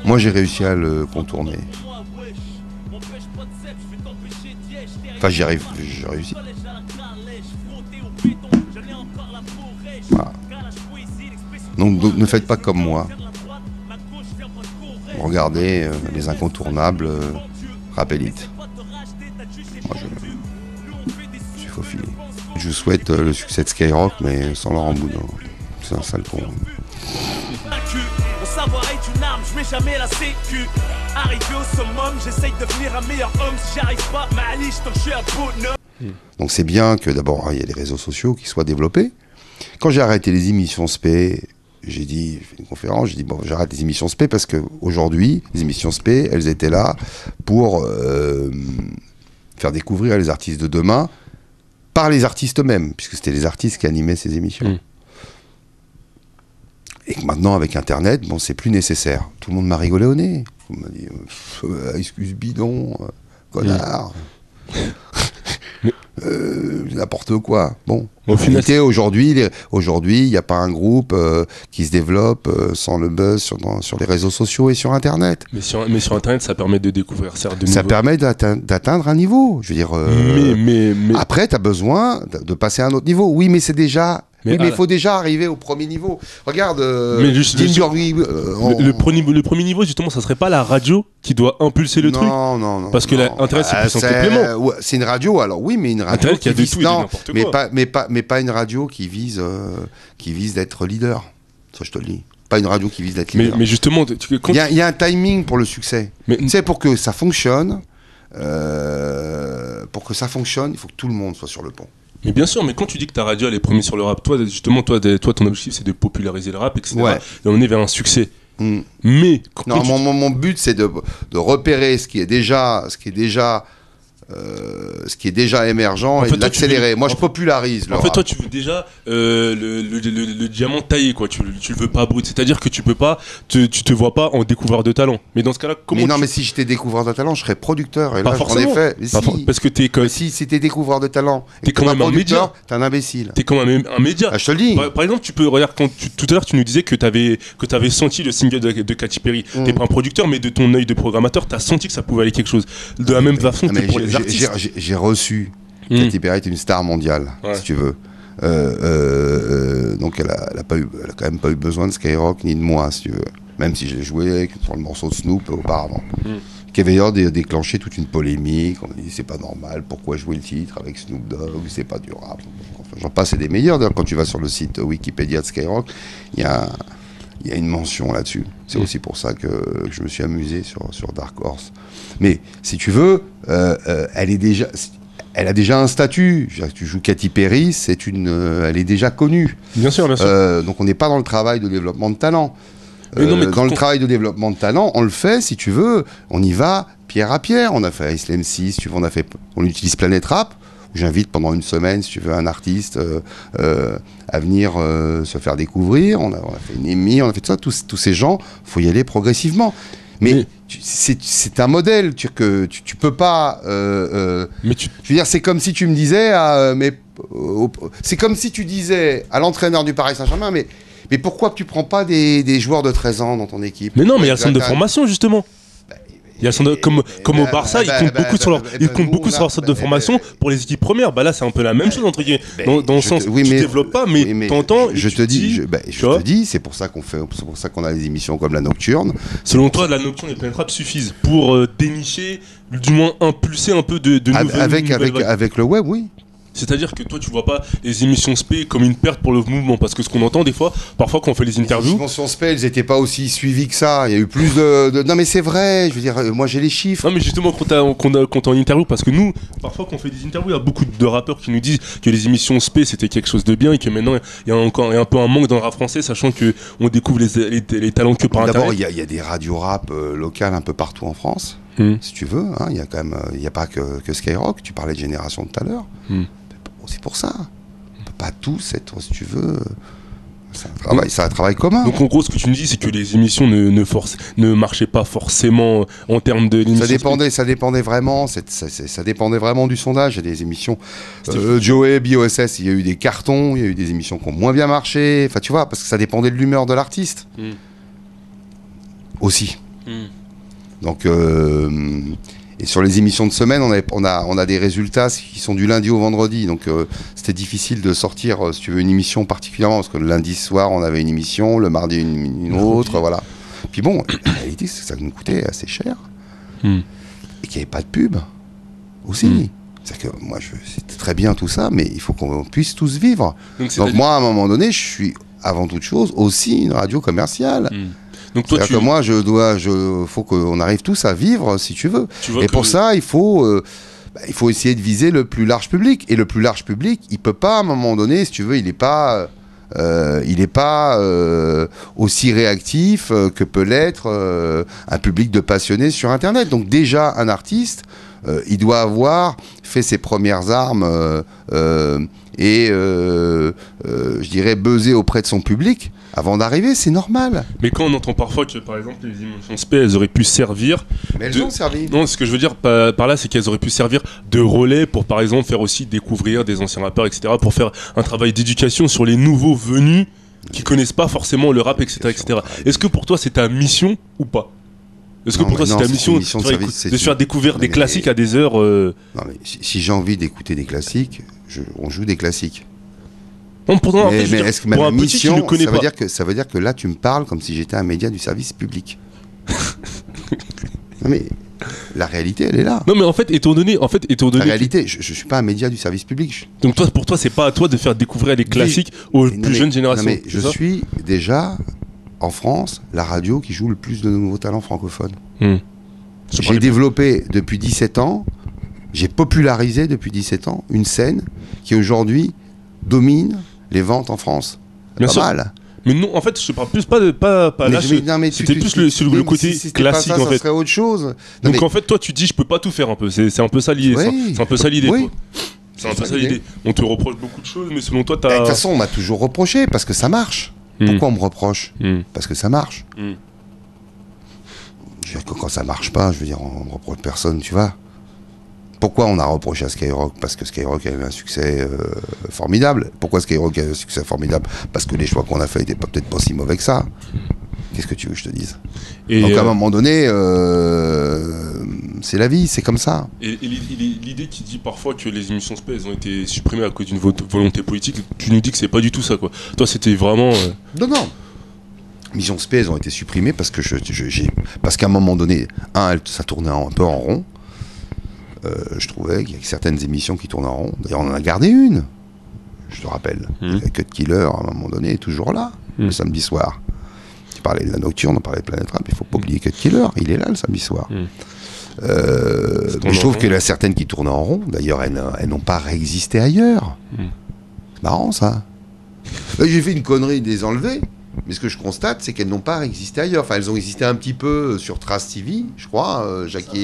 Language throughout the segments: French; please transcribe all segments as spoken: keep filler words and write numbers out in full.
Moi, j'ai réussi à le contourner. Enfin, j'y arrive, j'ai réussi. Voilà. Donc, donc, ne faites pas comme moi. Regardez euh, les incontournables, euh, Rap Elite. Moi, je suis faufilé. Je vous souhaite euh, le succès de Skyrock, mais sans Laurent Boudin. C'est un sale con. Mon savoir est une arme, je mets jamais la sécu. Arrivé au summum, j'essaye de devenir un meilleur homme. Si j'arrive pas, Mali, je suis un bonhomme. Donc c'est bien que d'abord il y a les réseaux sociaux qui soient développés. Quand j'ai arrêté les émissions S P, j'ai dit, j'ai fait une conférence, j'ai dit bon, j'arrête les émissions S P parce qu'aujourd'hui, les émissions S P, elles étaient là pour euh, faire découvrir les artistes de demain par les artistes eux-mêmes, puisque c'était les artistes qui animaient ces émissions. Mmh. Et que maintenant, avec Internet, bon, c'est plus nécessaire. Tout le monde m'a rigolé au nez. On m'a dit, euh, excuse bidon, euh, connard. Mmh. Euh, n'importe quoi. Bon, au final, aujourd'hui, les, aujourd'hui, il n'y a pas un groupe euh, qui se développe euh, sans le buzz sur, dans, sur les réseaux sociaux et sur Internet. Mais sur, mais sur Internet, ça permet de découvrir certes de nouveaux. Ça permet d'atteindre, d'atteindre un niveau. Je veux dire. Euh, mais, mais, mais... Après, tu as besoin de, de passer à un autre niveau. Oui, mais c'est déjà. Mais il oui, faut déjà arriver au premier niveau. Regarde, euh, mais juste, juste, Burgi, euh, on... le, le, premier, le premier niveau, justement, ça serait pas la radio qui doit impulser le non, truc. Non, non, non. Parce que Internet, c'est euh, plus un complément. Ouais, c'est une radio, alors oui, mais une radio Internet qui, qui vise, tout, non, mais quoi. pas, mais pas, mais pas une radio qui vise, euh, qui vise d'être leader. Ça, je te le dis. Pas une radio qui vise d'être leader. Mais, mais justement, il quand... y, y a un timing pour le succès. Mais... Tu sais, pour que ça fonctionne, euh, pour que ça fonctionne, il faut que tout le monde soit sur le pont. Mais bien sûr, mais quand tu dis que ta radio elle est première sur le rap, toi justement, toi, toi ton objectif c'est de populariser le rap, et cetera. Ouais. Et on est vers un succès. Mm. Mais non, mon, mon, mon but c'est de, de repérer ce qui est déjà, ce qui est déjà, euh, ce qui est déjà émergent en et fait, de l'accélérer. Veux... Moi, je popularise. En le fait, rap. toi, tu veux déjà euh, le, le, le, le diamant taillé, quoi. Tu, tu le veux pas brut. C'est-à-dire que tu peux pas, te, tu te vois pas en découvreur de talent. Mais dans ce cas-là, comment Mais non, tu... mais si j'étais découvreur de talent, je serais producteur. Et pas là, forcément. j'en ai fait. Mais pas si. for... Parce que t'es comme... si, si t'es découvreur de talent, t'es quand même un média. T'es un imbécile. T'es quand même un média. Ah, je te le dis. Par, par exemple, tu peux regarder quand tu, tout à l'heure, tu nous disais que t'avais que t'avais senti le single de, de Katy Perry. Mm. T'es pas un producteur, mais de ton œil de programmateur, t'as senti que ça pouvait aller quelque chose. De la même façon que pour les artistes. J'ai reçu. Mmh. Katy Perry est une star mondiale, ouais. si tu veux. Euh, euh, donc elle a, elle, a pas eu, elle a quand même pas eu besoin de Skyrock ni de moi, si tu veux. Même si je l'ai joué sur le morceau de Snoop auparavant. Mmh. Qui avait d'ailleurs dé déclenché toute une polémique. On a dit c'est pas normal, pourquoi jouer le titre avec Snoop Dogg, c'est pas du rap. Enfin, j'en passe, c'est des meilleurs. D'ailleurs, quand tu vas sur le site Wikipédia de Skyrock, il y a, y a une mention là-dessus. C'est mmh. aussi pour ça que, que je me suis amusé sur, sur Dark Horse. Mais si tu veux, euh, euh, elle est déjà. Elle a déjà un statut. Tu joues Katy Perry, c'est une, euh, elle est déjà connue. Bien sûr, bien sûr. Euh, donc on n'est pas dans le travail de développement de talent. Euh, non, mais dans le travail de développement de talent, on le fait, si tu veux, on y va pierre à pierre. On a fait Ice M C, si tu veux, on a fait, on utilise Planet Rap. J'invite pendant une semaine, si tu veux, un artiste euh, euh, à venir euh, se faire découvrir. On a, on a fait une émission, on a fait tout ça. Tous, tous ces gens, faut y aller progressivement. Mais, mais c'est un modèle tu, que tu, tu peux pas. Euh, euh, mais tu... Je veux dire, c'est comme si tu me disais, à, mais euh, c'est comme si tu disais à l'entraîneur du Paris Saint-Germain, mais mais pourquoi tu prends pas des, des joueurs de treize ans dans ton équipe? Mais non, mais il y a le centre de formation justement. Il y a son, comme, comme au Barça, ils comptent beaucoup sur leur, ils comptent beaucoup sur leur centre de formation pour les équipes premières. Bah là, c'est un peu la même chose entre guillemets. Dans, dans le sens, oui, tu mais, développes pas, mais, mais t'entends. Je, je te dis, je, bah, je te dis, c'est pour ça qu'on fait, c'est pour ça qu'on a des émissions comme la Nocturne. Selon toi, la Nocturne et Planet Rap suffisent pour euh, dénicher, du moins impulser un peu de, de nouvelles. Avec avec avec le web, oui. C'est-à-dire que toi, tu vois pas les émissions S P comme une perte pour le mouvement, parce que ce qu'on entend des fois, parfois quand on fait les interviews... Les émissions S P, elles n'étaient pas aussi suivies que ça. Il y a eu plus de... de... Non mais c'est vrai, je veux dire, moi j'ai les chiffres. Non mais justement, quand on est en interview, parce que nous, parfois quand on fait des interviews, il y a beaucoup de rappeurs qui nous disent que les émissions S P c'était quelque chose de bien et que maintenant il y a encore un peu un manque dans le rap français, sachant qu'on découvre les, les, les talents que par internet. D'abord, il y, y a des radios rap euh, locales un peu partout en France, mmh. si tu veux. Il hein, y a quand même, il n'y a pas que, que Skyrock, tu parlais de Génération tout à l'heure. Mmh. C'est pour ça. On peut pas tous être, si tu veux. C'est un travail, c'est un travail commun. Donc en gros, ce que tu me dis, c'est que les émissions ne, ne, force, ne marchaient pas forcément en termes de l'émission. Ça dépendait, ça dépendait vraiment. Ça, ça, ça dépendait vraiment du sondage. Il y a des émissions. Euh, Joey, B O S S, il y a eu des cartons, il y a eu des émissions qui ont moins bien marché. Enfin, tu vois, parce que ça dépendait de l'humeur de l'artiste. Mm. Aussi. Mm. Mmh. Donc, euh, et sur les émissions de semaine, on a, on, a, on a des résultats qui sont du lundi au vendredi. Donc, euh, c'était difficile de sortir, euh, si tu veux, une émission particulièrement. Parce que le lundi soir, on avait une émission, le mardi, une, une autre, voilà. Puis bon, la réalité, c'est que ça nous coûtait assez cher. Mmh. Et qu'il n'y avait pas de pub aussi. Mmh. C'est-à-dire que moi, je, c'était très bien tout ça, mais il faut qu'on puisse tous vivre. Donc, Donc moi, à un moment donné, je suis, avant toute chose, aussi une radio commerciale. Mmh. Donc toi, C'est-à-dire tu... que moi, je dois, je, faut qu'on arrive tous à vivre, si tu veux. Tu Et pour que... ça, il faut, euh, bah, il faut essayer de viser le plus large public. Et le plus large public, il peut pas, à un moment donné, si tu veux, il n'est pas, euh, il est pas euh, aussi réactif euh, que peut l'être euh, un public de passionnés sur Internet. Donc déjà, un artiste, euh, il doit avoir fait ses premières armes euh, euh, et, euh, euh, je dirais, buzzer auprès de son public. Avant d'arriver, c'est normal. Mais quand on entend parfois que, par exemple, les émissions S P, elles auraient pu servir... Mais elles de... ont servi. Non, ce que je veux dire par, par là, c'est qu'elles auraient pu servir de relais pour, par exemple, faire aussi découvrir des anciens rappeurs, et cetera, pour faire un travail d'éducation sur les nouveaux venus qui connaissent pas forcément le rap, et cetera, et cetera. Est-ce que pour toi, c'est ta mission ou pas ? Est-ce que non, pour toi, c'est ta mission, mission de, service, de faire découvrir des mais classiques mais... à des heures... Euh... Non, mais si, si j'ai envie d'écouter des classiques, je... on joue des classiques. Non, pourtant, mais, en fait, mais dire, est-ce que ma mission, ça veut, dire que, ça veut dire que là, tu me parles comme si j'étais un média du service public. Non, mais la réalité, elle est là. Non, mais en fait, étant donné... En fait, étant donné la réalité, que... je ne suis pas un média du service public. Je... Donc toi, pour toi, c'est pas à toi de faire découvrir les classiques mais, aux plus mais, jeunes générations. Non, mais je ça suis déjà, en France, la radio qui joue le plus de nouveaux talents francophones. Mmh. J'ai développé depuis dix-sept ans, j'ai popularisé depuis dix-sept ans une scène qui aujourd'hui domine les ventes en France. Bien pas sûr. Mal. Mais non, en fait, je parle plus pas de pas, pas mais là. Je, mais, non, mais c'était tu, plus tu, le, tu, le, le côté si classique pas ça, en fait. Ça serait autre chose. Non, Donc mais... en fait, toi, tu dis, je peux pas tout faire un peu. C'est, c'est un peu ça l'idée. Oui. C'est un peu ça l'idée. Oui. C'est un peu ça l'idée. On te reproche beaucoup de choses, mais selon toi, t'as. De toute façon, on m'a toujours reproché parce que ça marche. Mm. Pourquoi on me reproche mm. Parce que ça marche. Mm. Je veux dire que quand ça marche pas, je veux dire, on me reproche personne, tu vois. Pourquoi on a reproché à Skyrock ? Parce que Skyrock a eu un succès euh, formidable. Pourquoi Skyrock a eu un succès formidable ? Parce que les choix qu'on a faits n'étaient peut-être pas si mauvais que ça. Qu'est-ce que tu veux que je te dise ? Et Donc euh... à un moment donné, euh, c'est la vie, c'est comme ça. Et, et l'idée qui dit parfois que les émissions S P elles ont été supprimées à cause d'une volonté politique, tu nous dis que c'est pas du tout ça, quoi. Toi, c'était vraiment... Euh... Non, non. Les émissions S P elles ont été supprimées parce que je, je, j'ai... parce qu'à un moment donné, un, ça tournait un peu en rond. Euh, je trouvais qu'il y a certaines émissions qui tournent en rond. D'ailleurs, on en a gardé une, je te rappelle. Mmh. Cut Killer, à un moment donné, est toujours là, mmh. le samedi soir. Tu parlais de la nocturne, on parlait de Planète Rap, il ne faut pas oublier Cut Killer, il est là le samedi soir. Mmh. Euh, mais je trouve qu'il y en a certaines qui tournent en rond. D'ailleurs, elles, elles n'ont pas réexisté ailleurs. Mmh. C'est marrant, ça. Là, j'ai fait une connerie de les enlever. Mais ce que je constate, c'est qu'elles n'ont pas existé ailleurs. Enfin, elles ont existé un petit peu sur Trace T V, je crois, euh, Jackie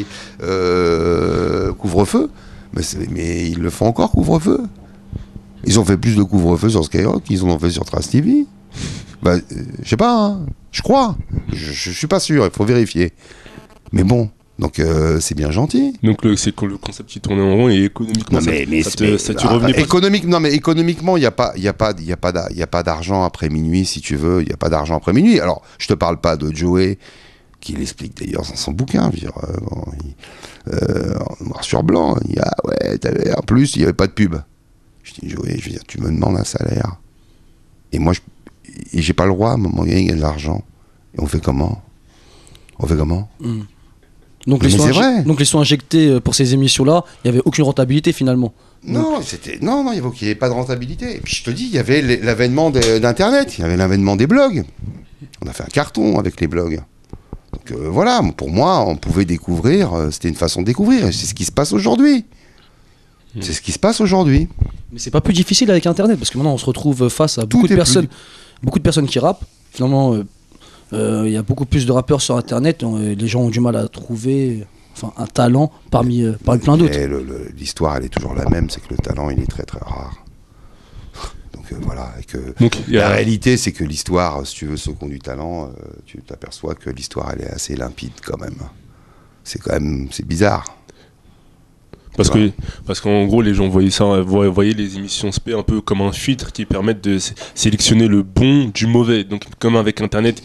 euh, Couvre-feu. Mais, mais ils le font encore, Couvre-feu. Ils ont fait plus de Couvre-feu sur Skyrock qu'ils en ont fait sur Trace T V. Bah, euh, je sais pas, hein. Je crois. Je, je suis pas sûr, il faut vérifier. Mais bon. Donc euh, c'est bien gentil. Donc le, c'est le concept qui tournait en rond et économiquement non, mais, ça, mais, ça, te, mais, ça, tu ah, revenais pas. Économique, non mais économiquement il y a pas il y a pas il y a pas il y a pas d'argent après minuit si tu veux, il y a pas d'argent après minuit. Alors je te parle pas de Joey qui l'explique d'ailleurs dans son bouquin, je veux dire euh, bon, il, euh, noir sur blanc, il y a ouais t'avais, en plus il y avait pas de pub. Je dis Joey, je veux dire tu me demandes un salaire et moi je et j'ai pas le droit à un moment donné il y a de l'argent et on fait comment on fait comment mm. Donc les, soins inje- donc les soins injectés pour ces émissions-là, il n'y avait aucune rentabilité finalement. Non, donc... c'était... non, non, il n'y avait pas de rentabilité. Et puis je te dis, il y avait l'avènement de... d'Internet, il y avait l'avènement des blogs. On a fait un carton avec les blogs. Donc euh, voilà, pour moi, on pouvait découvrir, euh, c'était une façon de découvrir. Et c'est ce qui se passe aujourd'hui. Mmh. C'est ce qui se passe aujourd'hui. Mais c'est pas plus difficile avec Internet, parce que maintenant on se retrouve face à beaucoup de personnes, plus... beaucoup de personnes qui rappent. Finalement... Euh... Il euh, y a beaucoup plus de rappeurs sur Internet, euh, les gens ont du mal à trouver enfin, un talent parmi, euh, parmi plein d'autres. Le, le, l'histoire elle est toujours la même, c'est que le talent il est très très rare. Donc euh, voilà, et que Donc, la a... réalité c'est que l'histoire, si tu veux, ceux qui ont du talent, euh, tu t'aperçois que l'histoire elle est assez limpide quand même. C'est quand même, c'est bizarre. Parce que parce qu'en gros les gens voyaient ça, voyaient les émissions S P un peu comme un filtre qui permettent de sé- sélectionner le bon du mauvais. Donc comme avec Internet,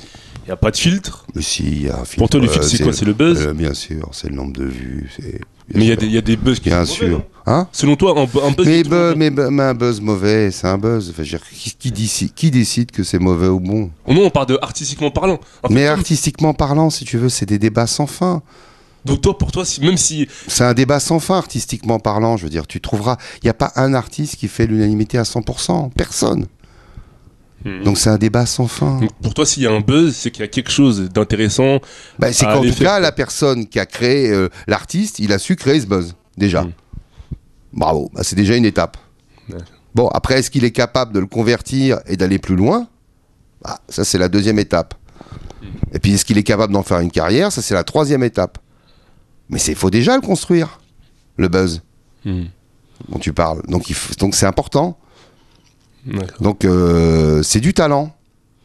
Il n'y a pas de filtre. Mais si, il y a un filtre. Pour toi, le filtre, euh, c'est quoi? C'est le buzz euh, Bien sûr, c'est le nombre de vues. Mais il y, y a des buzz qui bien sont sûr. mauvais, hein Selon toi, un, un buzz. Mais, bu mais, mais un buzz mauvais, c'est un buzz. Enfin, je veux dire, qui, qui, décide, qui décide que c'est mauvais ou bon? Non, on parle de artistiquement parlant. En fait, mais artistiquement parlant, si tu veux, c'est des débats sans fin. Donc toi, pour toi, si, même si... C'est un débat sans fin, artistiquement parlant, je veux dire. Tu trouveras... Il n'y a pas un artiste qui fait l'unanimité à cent pour cent. Personne. Mmh. Donc c'est un débat sans fin. Donc pour toi, s'il y a un buzz, c'est qu'il y a quelque chose d'intéressant. Bah, c'est qu'en tout cas, la personne qui a créé euh, l'artiste, il a su créer ce buzz, déjà. Mmh. Bravo, bah, c'est déjà une étape. Ouais. Bon, après, est-ce qu'il est capable de le convertir et d'aller plus loin? Bah, ça, c'est la deuxième étape. Mmh. Et puis, est-ce qu'il est capable d'en faire une carrière? Ça, c'est la troisième étape. Mais il faut déjà le construire, le buzz mmh. dont tu parles. Donc, il faut, donc c'est important. Donc, euh, c'est du talent.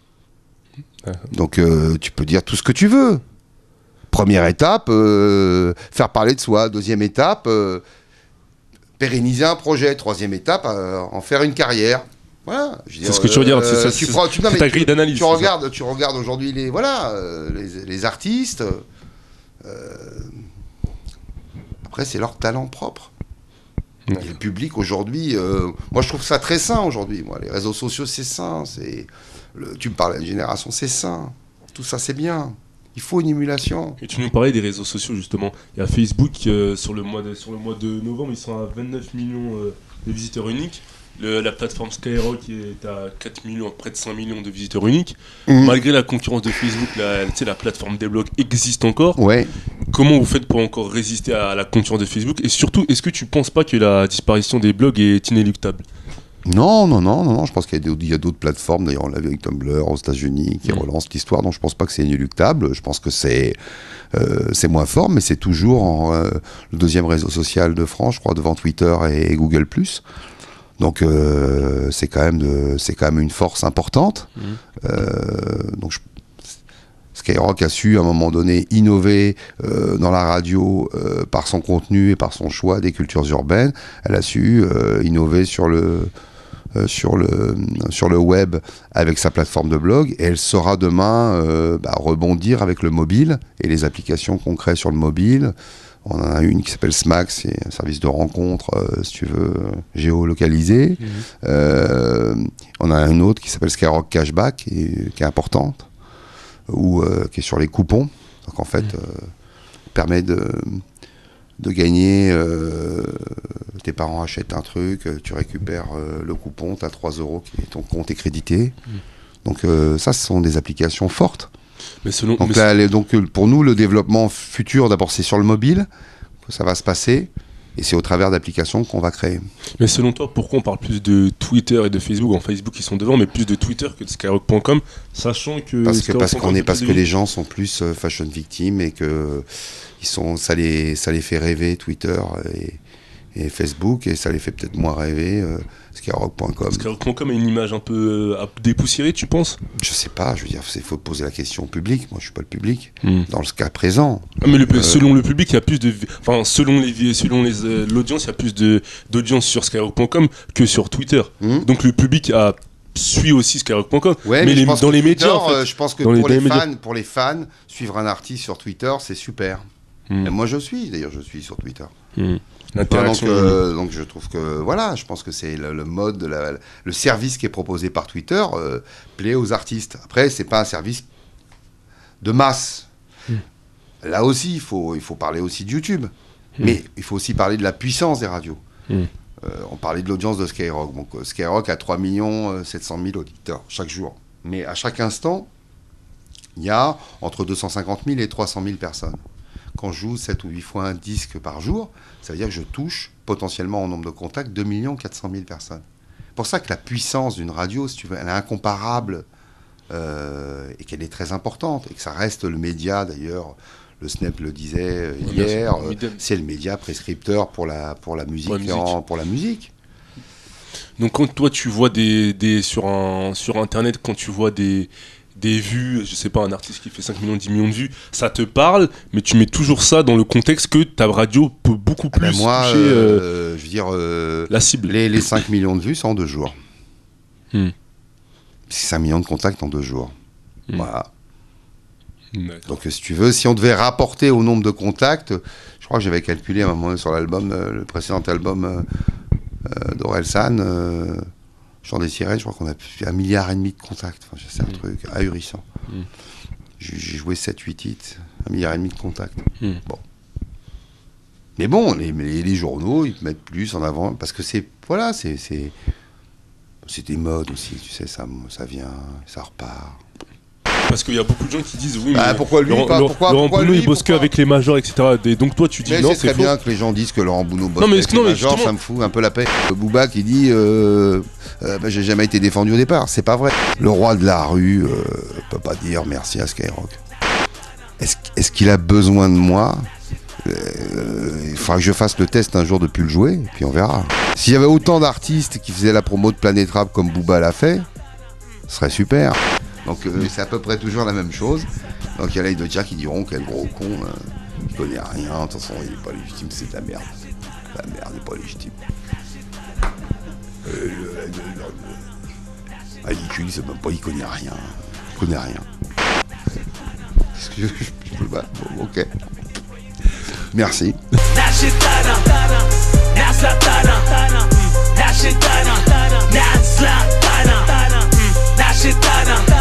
Donc, euh, tu peux dire tout ce que tu veux. Première étape, euh, faire parler de soi. Deuxième étape, euh, pérenniser un projet. Troisième étape, euh, en faire une carrière. Voilà. C'est ce que tu veux dire. Euh, c'est ta grille d'analyse. Tu regardes, tu regardes aujourd'hui les, voilà, euh, les, les artistes. Euh, après, c'est leur talent propre. Et le public aujourd'hui, euh, moi je trouve ça très sain aujourd'hui. Moi, les réseaux sociaux, c'est sain. Tu me parles de la génération, c'est sain. Tout ça, c'est bien. Il faut une émulation. Et tu nous parlais des réseaux sociaux, justement. Il y a Facebook, euh, sur, le mois de, sur le mois de novembre, ils sont à vingt-neuf millions euh, de visiteurs uniques. Le, la plateforme Skyrock est à quatre millions, près de cinq millions de visiteurs uniques. Mmh. Malgré la concurrence de Facebook, la, la plateforme des blogs existe encore. Ouais. Comment vous faites pour encore résister à la concurrence de Facebook? Et surtout, est-ce que tu ne penses pas que la disparition des blogs est inéluctable? Non, non, non, non, non. Je pense qu'il y a d'autres plateformes, d'ailleurs on l'a vu avec Tumblr aux États-Unis, qui mmh. relancent l'histoire, donc je ne pense pas que c'est inéluctable. Je pense que c'est euh, c'est moins fort, mais c'est toujours en, euh, le deuxième réseau social de France, je crois, devant Twitter et Google plus. Donc euh, c'est quand même de, c'est quand même une force importante. Mmh. Euh, donc je, Skyrock a su à un moment donné innover euh, dans la radio euh, par son contenu et par son choix des cultures urbaines. Elle a su euh, innover sur le euh, sur le sur le web avec sa plateforme de blog, et elle saura demain euh, bah, rebondir avec le mobile et les applications qu'on crée sur le mobile. On en a une qui s'appelle Smack, c'est un service de rencontre, euh, si tu veux, géolocalisé. Mmh. Euh, on a une autre qui s'appelle Skyrock Cashback, qui est, qui est importante, ou euh, qui est sur les coupons. Donc en fait, mmh. euh, permet de, de gagner. Euh, tes parents achètent un truc, tu récupères euh, le coupon, tu as trois euros, qui, ton compte est crédité. Mmh. Donc euh, ça, ce sont des applications fortes. Mais selon, donc, mais là, les, donc pour nous, le développement futur, d'abord, c'est sur le mobile que ça va se passer, et c'est au travers d'applications qu'on va créer. Mais selon toi, pourquoi on parle plus de Twitter et de Facebook? En Facebook, ils sont devant, mais plus de Twitter que de Skyrock point com, sachant que... Parce que, parce qu'on est, parce que les gens sont plus euh, fashion victimes, et que ils sont, ça, les, ça les fait rêver, Twitter et, et Facebook, et ça les fait peut-être moins rêver... Euh, Skyrock point com. Skyrock point com a une image un peu euh, dépoussiérée, tu penses? Je sais pas, je veux dire, il faut poser la question au public. Moi, je suis pas le public. Mm. Dans le cas présent. Ah, mais le, euh, selon le public, il y a plus de, enfin, selon les, selon les, euh, l'audience, il y a plus de d'audience sur Skyrock point com que sur Twitter. Mm. Donc le public a suit aussi Skyrock point com. Ouais, mais, mais les, dans les Twitter, médias, en fait, euh, je pense que pour les, les fans, pour les fans, suivre un artiste sur Twitter, c'est super. Mm. Et moi, je suis. D'ailleurs, je suis sur Twitter. Mm. Donc, euh, donc je trouve que voilà, je pense que c'est le, le mode, la, le service qui est proposé par Twitter euh, plaît aux artistes. Après, c'est pas un service de masse. Mmh. Là aussi, il faut, il faut parler aussi de YouTube, mmh. mais il faut aussi parler de la puissance des radios. Mmh. Euh, on parlait de l'audience de Skyrock. Donc Skyrock a trois millions sept cent mille auditeurs chaque jour, mais à chaque instant, il y a entre deux cent cinquante mille et trois cent mille personnes. Quand je joue sept ou huit fois un disque par jour, ça veut dire que je touche potentiellement en nombre de contacts deux millions quatre cent mille personnes. C'est pour ça que la puissance d'une radio, si tu veux, elle est incomparable euh, et qu'elle est très importante. Et que ça reste le média, d'ailleurs, le Snap le disait hier, euh, c'est le média prescripteur pour la, pour la, musique, pour la musique. En, pour la musique. Donc quand toi tu vois des, des, sur, un, sur Internet, quand tu vois des... des vues, je sais pas, un artiste qui fait cinq millions, dix millions de vues, ça te parle, mais tu mets toujours ça dans le contexte que ta radio peut beaucoup plus ah ben moi, toucher euh, euh, je veux dire, euh, la cible. Les, les cinq millions de vues, c'est en deux jours. Hmm. C'est cinq millions de contacts en deux jours. Hmm. Voilà. Donc si tu veux, si on devait rapporter au nombre de contacts, je crois que j'avais calculé à un moment sur l'album, euh, le précédent album euh, euh, d'Orelsan, euh, Chant des sirènes, je crois qu'on a fait un milliard et demi de contacts. Enfin, c'est un mmh. truc ahurissant. Mmh. J'ai joué sept huit titres, un milliard et demi de contacts. Mmh. Bon. Mais bon, les, les, les journaux, ils mettent plus en avant, parce que c'est, voilà, c'est, c'est, c'est des modes aussi, tu sais, ça, ça vient, ça repart. Parce qu'il y a beaucoup de gens qui disent oui, bah, mais pourquoi lui, Laurent, pas, pourquoi, Laurent pourquoi Bounot lui, il bosse que avec les majors, et cetera. Et donc toi tu dis mais non, c'est c'est très faux. bien que les gens disent que Laurent Bounot bosse non, mais avec non, les mais majors, justement... ça me fout un peu la paix. Booba qui dit euh, euh, bah, j'ai jamais été défendu au départ, c'est pas vrai. Le roi de la rue euh, peut pas dire merci à Skyrock. Est-ce, est-ce qu'il a besoin de moi? Euh, il faudra que je fasse le test un jour de plus le jouer, et puis on verra. S'il y avait autant d'artistes qui faisaient la promo de Planète Rap comme Booba l'a fait, ce serait super. Donc euh, c'est à peu près toujours la même chose. Donc il y a là d'autres gens qui diront quel gros con, euh, il connaît rien, de toute façon il n'est pas légitime, c'est de la merde. La merde n'est pas légitime. Euh, euh, euh, euh, ah, il c'est même pas, il connaît rien. Il connaît rien. Qu'est-ce que je, je, je bah, bon, ok. Merci. Now